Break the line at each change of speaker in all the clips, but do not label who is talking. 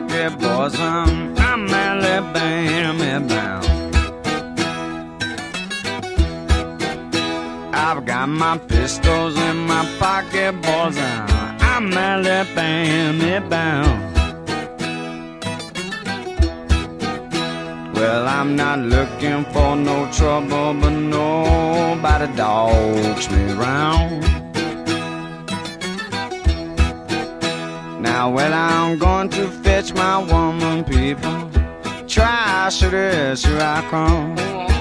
pocket bosom, I'm Alabama bound. I've got my pistols in my pocket bosom, I'm Alabama bound. Well, I'm not looking for no trouble, but nobody dogs me around. Now, well, I'm going to fetch my woman, people. Try, should this, here I come.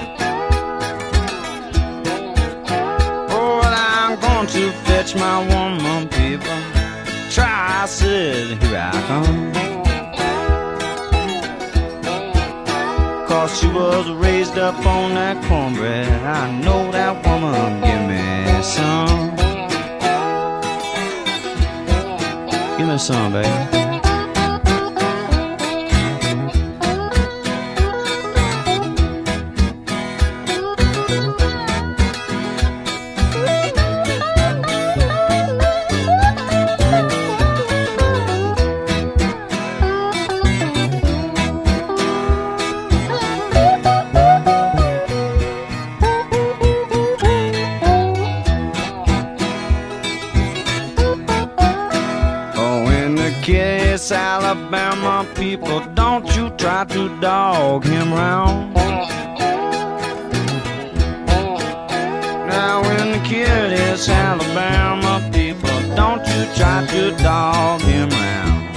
Oh, well, I'm going to fetch my woman, people. Try, said, here I come. Cause she was raised up on that cornbread. I know that woman give me some. Give me some, baby. Kiss Alabama people, don't you try to dog him round. Now when the kid is Alabama people, don't you try to dog him round.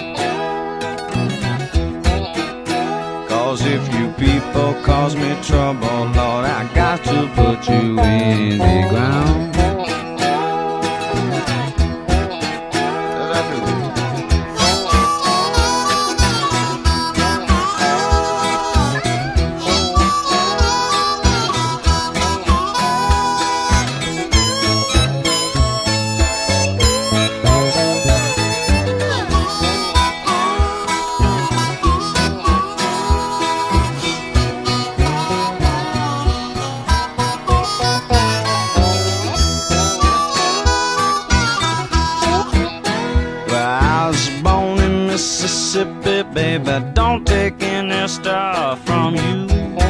Cause if you people cause me trouble, Lord, I got to put you in the ground. Mississippi, baby, don't take any stuff from you.